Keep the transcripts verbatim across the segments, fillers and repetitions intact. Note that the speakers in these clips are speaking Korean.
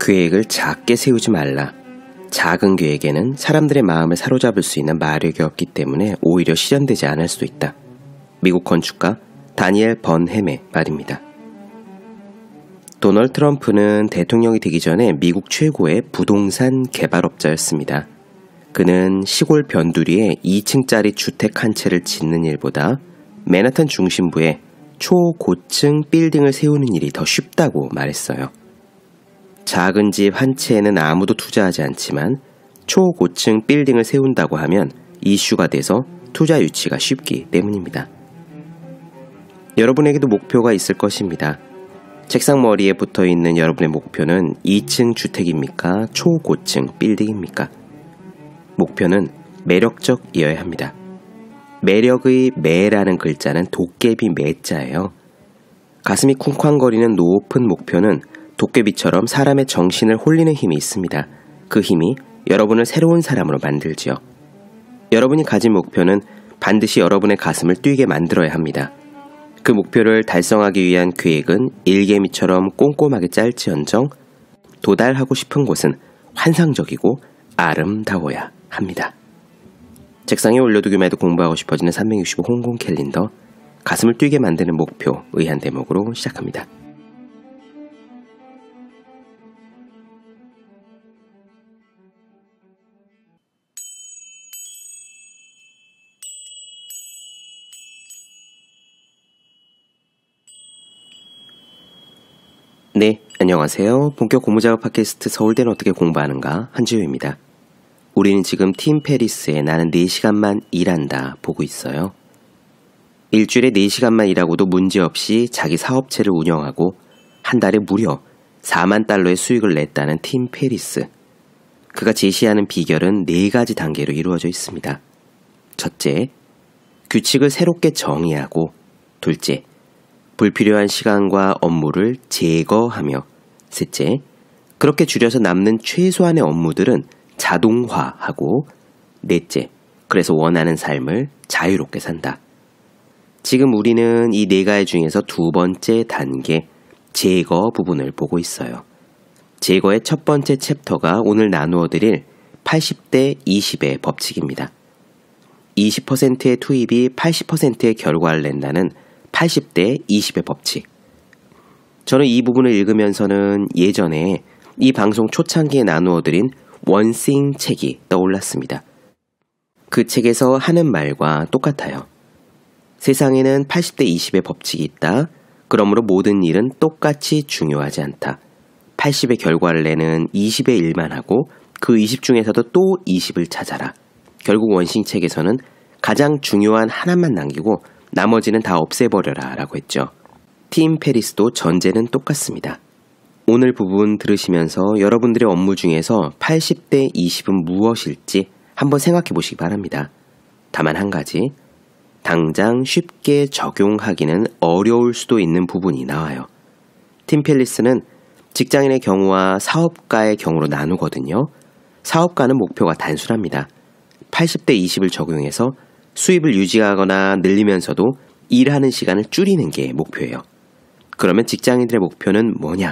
계획을 작게 세우지 말라. 작은 계획에는 사람들의 마음을 사로잡을 수 있는 마력이 없기 때문에 오히려 실현되지 않을 수도 있다. 미국 건축가 다니엘 번햄의 말입니다. 도널드 트럼프는 대통령이 되기 전에 미국 최고의 부동산 개발업자였습니다. 그는 시골 변두리에 이 층짜리 주택 한 채를 짓는 일보다 맨하탄 중심부에 초고층 빌딩을 세우는 일이 더 쉽다고 말했어요. 작은 집 한 채에는 아무도 투자하지 않지만 초고층 빌딩을 세운다고 하면 이슈가 돼서 투자 유치가 쉽기 때문입니다. 여러분에게도 목표가 있을 것입니다. 책상 머리에 붙어 있는 여러분의 목표는 이 층 주택입니까? 초고층 빌딩입니까? 목표는 매력적이어야 합니다. 매력의 매라는 글자는 도깨비 매자예요. 가슴이 쿵쾅거리는 높은 목표는 도깨비처럼 사람의 정신을 홀리는 힘이 있습니다. 그 힘이 여러분을 새로운 사람으로 만들지요. 여러분이 가진 목표는 반드시 여러분의 가슴을 뛰게 만들어야 합니다. 그 목표를 달성하기 위한 계획은 일개미처럼 꼼꼼하게 짤지언정 도달하고 싶은 곳은 환상적이고 아름다워야 합니다. 책상에 올려두기만 해도 공부하고 싶어지는 삼백육십오 홍콩 캘린더, 가슴을 뛰게 만드는 목표의 한 대목으로 시작합니다. 네, 안녕하세요. 본격 공부작업 팟캐스트 서울대는 어떻게 공부하는가 한지우입니다. 우리는 지금 팀 페리스의 나는 네 시간만 일한다 보고 있어요. 일주일에 네 시간만 일하고도 문제없이 자기 사업체를 운영하고 한 달에 무려 사만 달러의 수익을 냈다는 팀 페리스. 그가 제시하는 비결은 네 가지 단계로 이루어져 있습니다. 첫째, 규칙을 새롭게 정의하고, 둘째, 불필요한 시간과 업무를 제거하며, 셋째, 그렇게 줄여서 남는 최소한의 업무들은 자동화하고, 넷째, 그래서 원하는 삶을 자유롭게 산다. 지금 우리는 이 네 가지 중에서 두 번째 단계, 제거 부분을 보고 있어요. 제거의 첫 번째 챕터가 오늘 나누어 드릴 팔십 대 이십의 법칙입니다. 이십 퍼센트의 투입이 팔십 퍼센트의 결과를 낸다는 팔십 대 이십의 법칙. 저는 이 부분을 읽으면서는 예전에 이 방송 초창기에 나누어 드린 원싱 책이 떠올랐습니다. 그 책에서 하는 말과 똑같아요. 세상에는 팔십 대 이십의 법칙이 있다. 그러므로 모든 일은 똑같이 중요하지 않다. 팔십의 결과를 내는 이십의 일만 하고 그 이십 중에서도 또 이십을 찾아라. 결국 원싱 책에서는 가장 중요한 하나만 남기고 나머지는 다 없애버려라 라고 했죠. 팀 페리스도 전제는 똑같습니다. 오늘 부분 들으시면서 여러분들의 업무 중에서 팔십 대 이십은 무엇일지 한번 생각해 보시기 바랍니다. 다만 한 가지, 당장 쉽게 적용하기는 어려울 수도 있는 부분이 나와요. 팀 페리스는 직장인의 경우와 사업가의 경우로 나누거든요. 사업가는 목표가 단순합니다. 팔십 대 이십을 적용해서 수입을 유지하거나 늘리면서도 일하는 시간을 줄이는 게 목표예요. 그러면 직장인들의 목표는 뭐냐?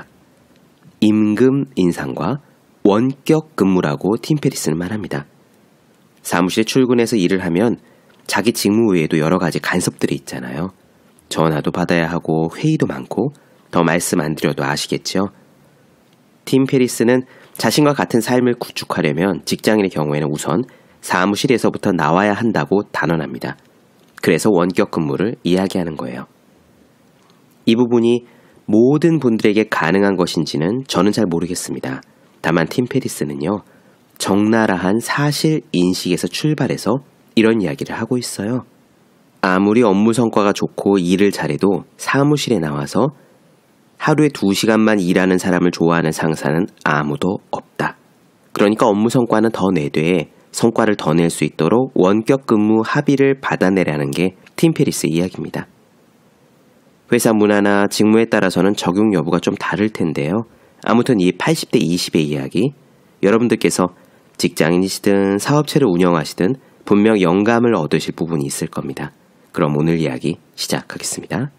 임금 인상과 원격 근무라고 팀 페리스는 말합니다. 사무실에 출근해서 일을 하면 자기 직무 외에도 여러 가지 간섭들이 있잖아요. 전화도 받아야 하고 회의도 많고 더 말씀 안 드려도 아시겠죠? 팀 페리스는 자신과 같은 삶을 구축하려면 직장인의 경우에는 우선 사무실에서부터 나와야 한다고 단언합니다. 그래서 원격 근무를 이야기하는 거예요. 이 부분이 모든 분들에게 가능한 것인지는 저는 잘 모르겠습니다. 다만 팀 페리스는요, 적나라한 사실 인식에서 출발해서 이런 이야기를 하고 있어요. 아무리 업무 성과가 좋고 일을 잘해도 사무실에 나와서 하루에 두 시간만 일하는 사람을 좋아하는 상사는 아무도 없다. 그러니까 업무 성과는 더 내되 성과를 더 낼 수 있도록 원격 근무 합의를 받아내라는 게 팀 페리스의 이야기입니다. 회사 문화나 직무에 따라서는 적용 여부가 좀 다를 텐데요. 아무튼 이 팔십 대 이십의 이야기, 여러분들께서 직장인이시든 사업체를 운영하시든 분명 영감을 얻으실 부분이 있을 겁니다. 그럼 오늘 이야기 시작하겠습니다.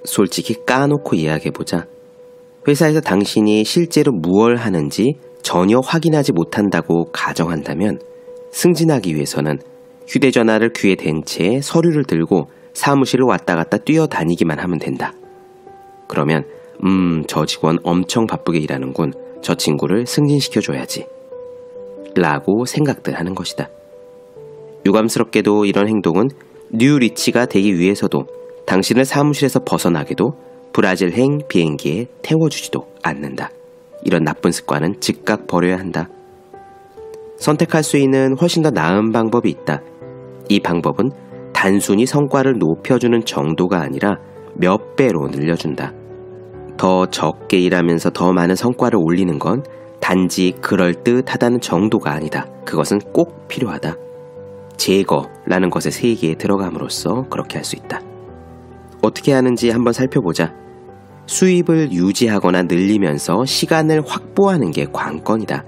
솔직히 까놓고 이야기해보자. 회사에서 당신이 실제로 무얼 하는지 전혀 확인하지 못한다고 가정한다면 승진하기 위해서는 휴대전화를 귀에 댄 채 서류를 들고 사무실을 왔다 갔다 뛰어다니기만 하면 된다. 그러면 음, 저 직원 엄청 바쁘게 일하는군. 저 친구를 승진시켜줘야지. 라고 생각들 하는 것이다. 유감스럽게도 이런 행동은 뉴 리치가 되기 위해서도 당신을 사무실에서 벗어나게도 브라질행 비행기에 태워주지도 않는다. 이런 나쁜 습관은 즉각 버려야 한다. 선택할 수 있는 훨씬 더 나은 방법이 있다. 이 방법은 단순히 성과를 높여주는 정도가 아니라 몇 배로 늘려준다. 더 적게 일하면서 더 많은 성과를 올리는 건 단지 그럴듯하다는 정도가 아니다. 그것은 꼭 필요하다. 제거라는 것의 세계에 들어감으로써 그렇게 할 수 있다. 어떻게 하는지 한번 살펴보자. 수입을 유지하거나 늘리면서 시간을 확보하는 게 관건이다.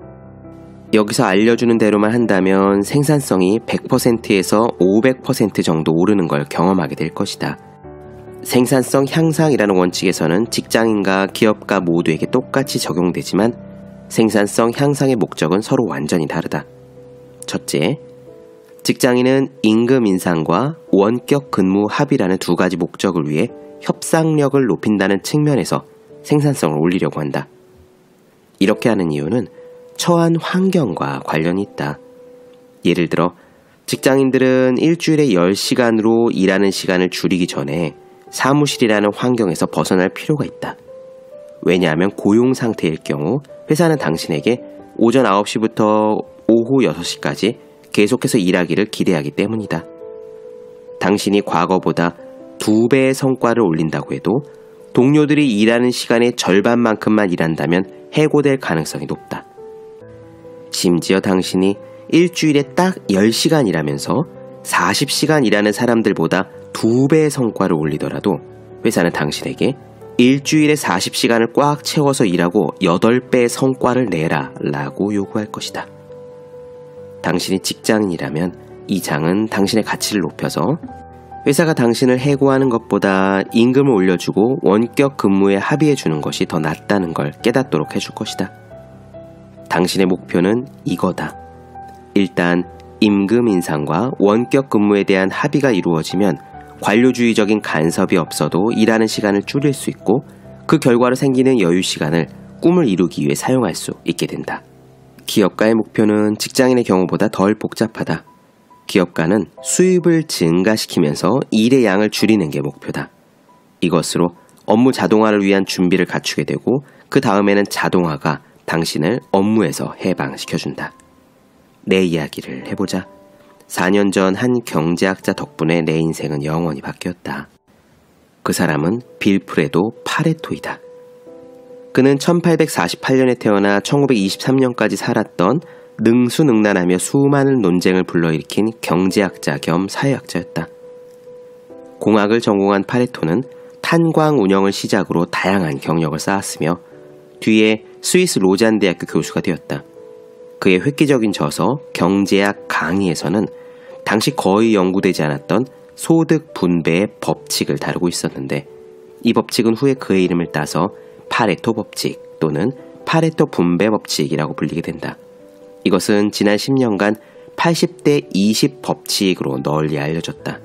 여기서 알려주는 대로만 한다면 생산성이 백 퍼센트에서 오백 퍼센트 정도 오르는 걸 경험하게 될 것이다. 생산성 향상이라는 원칙에서는 직장인과 기업가 모두에게 똑같이 적용되지만 생산성 향상의 목적은 서로 완전히 다르다. 첫째, 직장인은 임금 인상과 원격 근무 합의라는 두 가지 목적을 위해 협상력을 높인다는 측면에서 생산성을 올리려고 한다. 이렇게 하는 이유는 처한 환경과 관련이 있다. 예를 들어 직장인들은 일주일에 열 시간으로 일하는 시간을 줄이기 전에 사무실이라는 환경에서 벗어날 필요가 있다. 왜냐하면 고용 상태일 경우 회사는 당신에게 오전 아홉 시부터 오후 여섯 시까지 계속해서 일하기를 기대하기 때문이다. 당신이 과거보다 두 배의 성과를 올린다고 해도 동료들이 일하는 시간의 절반만큼만 일한다면 해고될 가능성이 높다. 심지어 당신이 일주일에 딱 열 시간 일하면서 사십 시간 일하는 사람들보다 두 배의 성과를 올리더라도 회사는 당신에게 일주일에 사십 시간을 꽉 채워서 일하고 여덟 배의 성과를 내라 라고 요구할 것이다. 당신이 직장인이라면 이 장은 당신의 가치를 높여서 회사가 당신을 해고하는 것보다 임금을 올려주고 원격 근무에 합의해주는 것이 더 낫다는 걸 깨닫도록 해줄 것이다. 당신의 목표는 이거다. 일단 임금 인상과 원격 근무에 대한 합의가 이루어지면 관료주의적인 간섭이 없어도 일하는 시간을 줄일 수 있고 그 결과로 생기는 여유 시간을 꿈을 이루기 위해 사용할 수 있게 된다. 기업가의 목표는 직장인의 경우보다 덜 복잡하다. 기업가는 수입을 증가시키면서 일의 양을 줄이는 게 목표다. 이것으로 업무 자동화를 위한 준비를 갖추게 되고 그 다음에는 자동화가 당신을 업무에서 해방시켜준다. 내 이야기를 해보자. 사 년 전 한 경제학자 덕분에 내 인생은 영원히 바뀌었다. 그 사람은 빌프레도 파레토이다. 그는 천팔백사십팔 년에 태어나 천구백이십삼 년까지 살았던 능수능란하며 수많은 논쟁을 불러일으킨 경제학자 겸 사회학자였다. 공학을 전공한 파레토는 탄광 운영을 시작으로 다양한 경력을 쌓았으며 뒤에 스위스 로잔 대학교 교수가 되었다. 그의 획기적인 저서 경제학 강의에서는 당시 거의 연구되지 않았던 소득 분배의 법칙을 다루고 있었는데 이 법칙은 후에 그의 이름을 따서 파레토 법칙 또는 파레토 분배 법칙이라고 불리게 된다. 이것은 지난 십 년간 팔십 대 이십 법칙으로 널리 알려졌다.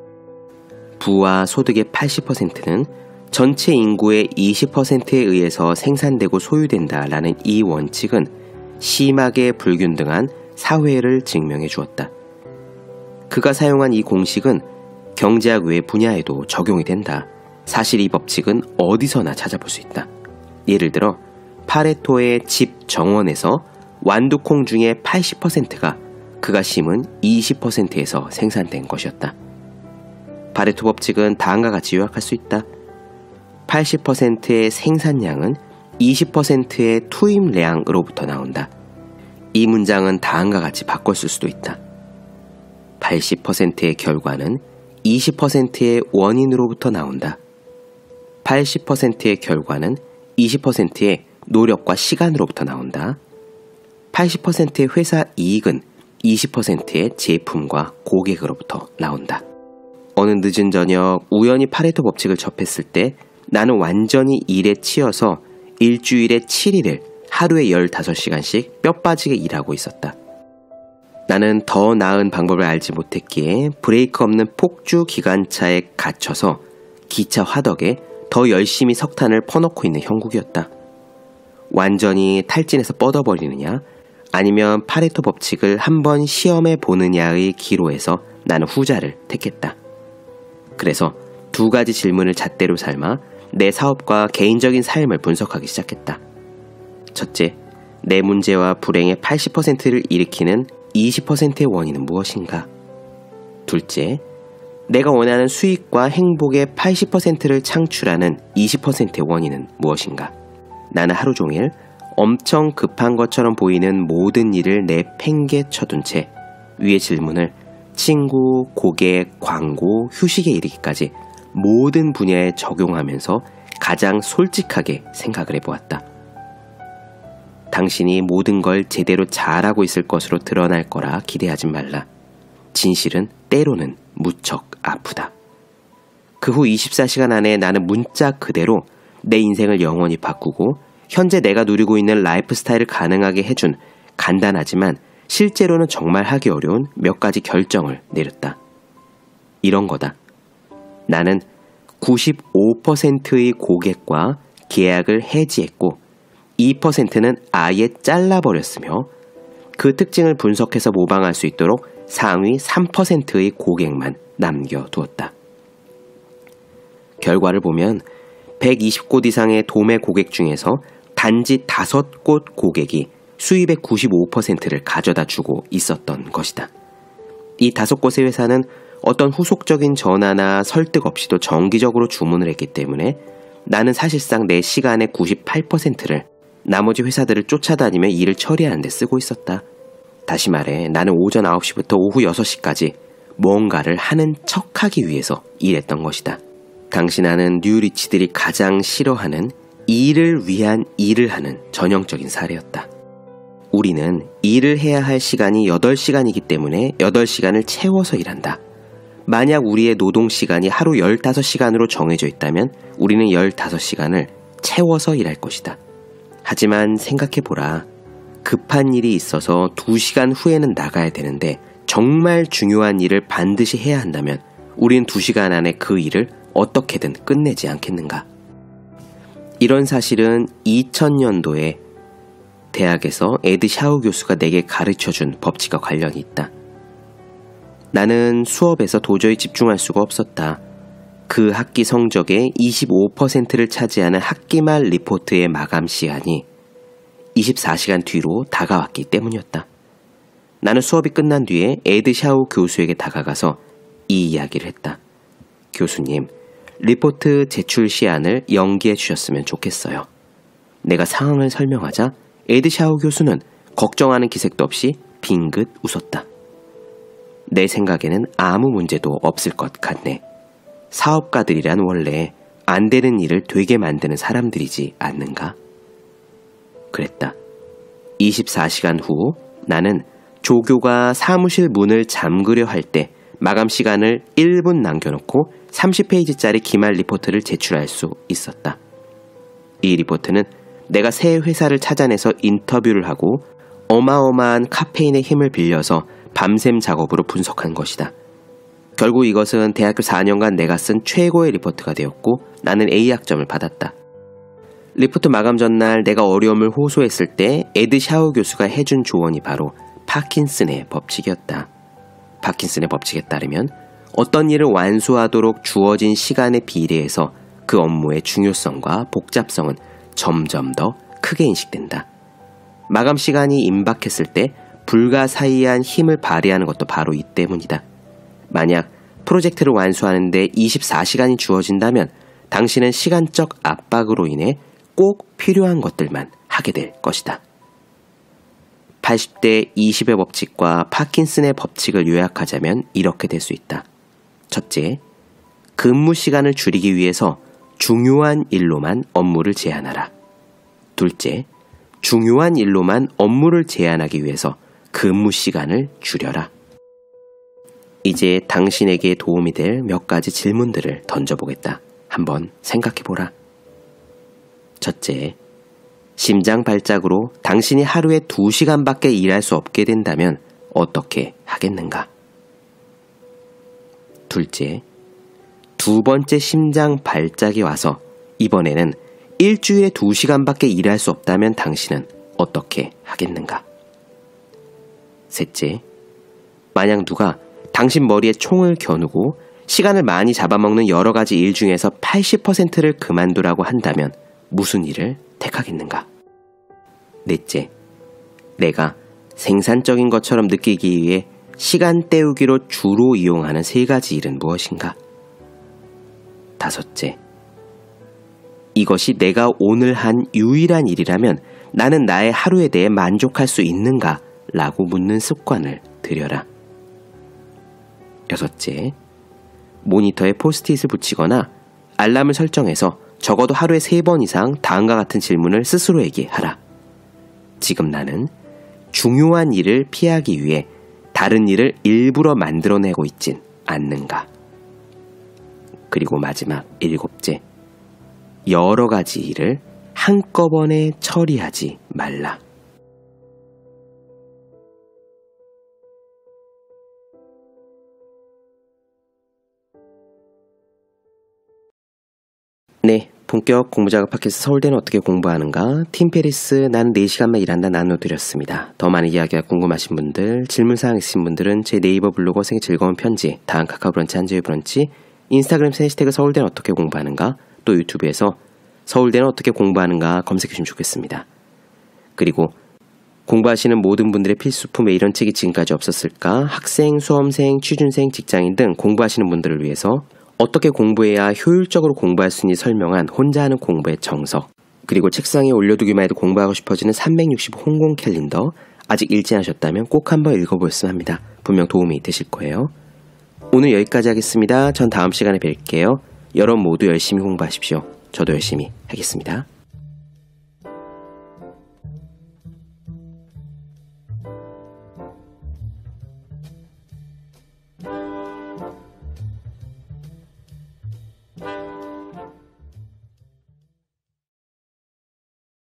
부와 소득의 팔십 퍼센트는 전체 인구의 이십 퍼센트에 의해서 생산되고 소유된다라는 이 원칙은 심하게 불균등한 사회를 증명해 주었다. 그가 사용한 이 공식은 경제학 외 분야에도 적용이 된다. 사실 이 법칙은 어디서나 찾아볼 수 있다. 예를 들어 파레토의 집 정원에서 완두콩 중에 팔십 퍼센트가 그가 심은 이십 퍼센트에서 생산된 것이었다. 파레토 법칙은 다음과 같이 요약할 수 있다. 팔십 퍼센트의 생산량은 이십 퍼센트의 투입량으로부터 나온다. 이 문장은 다음과 같이 바꿔 쓸 수도 있다. 팔십 퍼센트의 결과는 이십 퍼센트의 원인으로부터 나온다. 팔십 퍼센트의 결과는 이십 퍼센트의 노력과 시간으로부터 나온다. 팔십 퍼센트의 회사 이익은 이십 퍼센트의 제품과 고객으로부터 나온다. 어느 늦은 저녁 우연히 파레토 법칙을 접했을 때 나는 완전히 일에 치여서 일주일에 칠 일을 하루에 열다섯 시간씩 뼈 빠지게 일하고 있었다. 나는 더 나은 방법을 알지 못했기에 브레이크 없는 폭주 기관차에 갇혀서 기차 화덕에 더 열심히 석탄을 퍼넣고 있는 형국이었다. 완전히 탈진해서 뻗어버리느냐 아니면 파레토 법칙을 한번 시험해 보느냐의 기로에서 나는 후자를 택했다. 그래서 두 가지 질문을 잣대로 삼아 내 사업과 개인적인 삶을 분석하기 시작했다. 첫째, 내 문제와 불행의 팔십 퍼센트를 일으키는 이십 퍼센트의 원인은 무엇인가? 둘째, 내가 원하는 수익과 행복의 팔십 퍼센트를 창출하는 이십 퍼센트의 원인은 무엇인가? 나는 하루 종일 엄청 급한 것처럼 보이는 모든 일을 내팽개쳐둔 채 위의 질문을 친구, 고객, 광고, 휴식에 이르기까지 모든 분야에 적용하면서 가장 솔직하게 생각을 해보았다. 당신이 모든 걸 제대로 잘하고 있을 것으로 드러날 거라 기대하지 말라. 진실은 때로는 무척 아프다. 그 후 이십사 시간 안에 나는 문자 그대로 내 인생을 영원히 바꾸고 현재 내가 누리고 있는 라이프 스타일을 가능하게 해준 간단하지만 실제로는 정말 하기 어려운 몇 가지 결정을 내렸다. 이런 거다. 나는 구십오 퍼센트의 고객과 계약을 해지했고 이 퍼센트는 아예 잘라버렸으며 그 특징을 분석해서 모방할 수 있도록 상위 삼 퍼센트의 고객만 남겨두었다. 결과를 보면 백이십 곳 이상의 도매 고객 중에서 단지 다섯 곳 고객이 수입의 구십오 퍼센트를 가져다 주고 있었던 것이다. 이 다섯 곳의 회사는 어떤 후속적인 전화나 설득 없이도 정기적으로 주문을 했기 때문에 나는 사실상 내 시간의 구십팔 퍼센트를 나머지 회사들을 쫓아다니며 일을 처리하는 데 쓰고 있었다. 다시 말해 나는 오전 아홉 시부터 오후 여섯 시까지 뭔가를 하는 척하기 위해서 일했던 것이다. 당신아는 뉴리치들이 가장 싫어하는 일을 위한 일을 하는 전형적인 사례였다. 우리는 일을 해야 할 시간이 여덟 시간이기 때문에 여덟 시간을 채워서 일한다. 만약 우리의 노동시간이 하루 열다섯 시간으로 정해져 있다면 우리는 열다섯 시간을 채워서 일할 것이다. 하지만 생각해보라. 급한 일이 있어서 두 시간 후에는 나가야 되는데 정말 중요한 일을 반드시 해야 한다면 우리는 두 시간 안에 그 일을 어떻게든 끝내지 않겠는가? 이런 사실은 이천 년도에 대학에서 에드 샤우 교수가 내게 가르쳐준 법칙과 관련이 있다. 나는 수업에서 도저히 집중할 수가 없었다. 그 학기 성적의 이십오 퍼센트를 차지하는 학기 말 리포트의 마감 시간이 이십사 시간 뒤로 다가왔기 때문이었다. 나는 수업이 끝난 뒤에 에드 샤우 교수에게 다가가서 이 이야기를 했다. 교수님, 리포트 제출 시한을 연기해 주셨으면 좋겠어요. 내가 상황을 설명하자 에드 샤우 교수는 걱정하는 기색도 없이 빙긋 웃었다. 내 생각에는 아무 문제도 없을 것 같네. 사업가들이란 원래 안 되는 일을 되게 만드는 사람들이지 않는가? 그랬다. 이십사 시간 후 나는 조교가 사무실 문을 잠그려 할 때 마감 시간을 일 분 남겨놓고 삼십 페이지짜리 기말 리포트를 제출할 수 있었다. 이 리포트는 내가 새 회사를 찾아내서 인터뷰를 하고 어마어마한 카페인의 힘을 빌려서 밤샘 작업으로 분석한 것이다. 결국 이것은 대학교 사 년간 내가 쓴 최고의 리포트가 되었고 나는 에이 학점을 받았다. 리포트 마감 전날 내가 어려움을 호소했을 때 에드 샤우 교수가 해준 조언이 바로 파킨슨의 법칙이었다. 파킨슨의 법칙에 따르면 어떤 일을 완수하도록 주어진 시간에 비례해서 그 업무의 중요성과 복잡성은 점점 더 크게 인식된다. 마감 시간이 임박했을 때 불가사의한 힘을 발휘하는 것도 바로 이 때문이다. 만약 프로젝트를 완수하는데 이십사 시간이 주어진다면 당신은 시간적 압박으로 인해 꼭 필요한 것들만 하게 될 것이다. 팔십 대 이십의 법칙과 파킨슨의 법칙을 요약하자면 이렇게 될 수 있다. 첫째, 근무 시간을 줄이기 위해서 중요한 일로만 업무를 제한하라. 둘째, 중요한 일로만 업무를 제한하기 위해서 근무 시간을 줄여라. 이제 당신에게 도움이 될 몇 가지 질문들을 던져보겠다. 한번 생각해보라. 첫째, 심장 발작으로 당신이 하루에 두 시간밖에 일할 수 없게 된다면 어떻게 하겠는가? 둘째, 두 번째 심장 발작이 와서 이번에는 일주일에 두 시간밖에 일할 수 없다면 당신은 어떻게 하겠는가? 셋째, 만약 누가 당신 머리에 총을 겨누고 시간을 많이 잡아먹는 여러 가지 일 중에서 팔십 퍼센트를 그만두라고 한다면 무슨 일을 택하겠는가? 넷째, 내가 생산적인 것처럼 느끼기 위해 시간 때우기로 주로 이용하는 세 가지 일은 무엇인가? 다섯째, 이것이 내가 오늘 한 유일한 일이라면 나는 나의 하루에 대해 만족할 수 있는가? 라고 묻는 습관을 들여라. 여섯째, 모니터에 포스트잇을 붙이거나 알람을 설정해서 적어도 하루에 세 번 이상 다음과 같은 질문을 스스로에게 하라. 지금 나는 중요한 일을 피하기 위해 다른 일을 일부러 만들어내고 있진 않는가? 그리고 마지막 일곱째, 여러 가지 일을 한꺼번에 처리하지 말라. 네, 본격 공부작업 팟캐스트 서울대는 어떻게 공부하는가? 팀페리스 난 네 시간만 일한다 나눠드렸습니다. 더 많은 이야기가 궁금하신 분들, 질문사항 있으신 분들은 제 네이버 블로그 생의 즐거운 편지, 다음 카카오 브런치 한주의 브런치, 인스타그램 해시태그 서울대는 어떻게 공부하는가? 또 유튜브에서 서울대는 어떻게 공부하는가 검색해주시면 좋겠습니다. 그리고 공부하시는 모든 분들의 필수품 왜 이런 책이 지금까지 없었을까? 학생, 수험생, 취준생, 직장인 등 공부하시는 분들을 위해서 어떻게 공부해야 효율적으로 공부할 수 있는지 설명한 혼자 하는 공부의 정석, 그리고 책상에 올려두기만 해도 공부하고 싶어지는 삼백육십오 홍콩 캘린더, 아직 읽지 않으셨다면 꼭 한번 읽어보셨으면 합니다. 분명 도움이 되실 거예요. 오늘 여기까지 하겠습니다. 전 다음 시간에 뵐게요. 여러분 모두 열심히 공부하십시오. 저도 열심히 하겠습니다.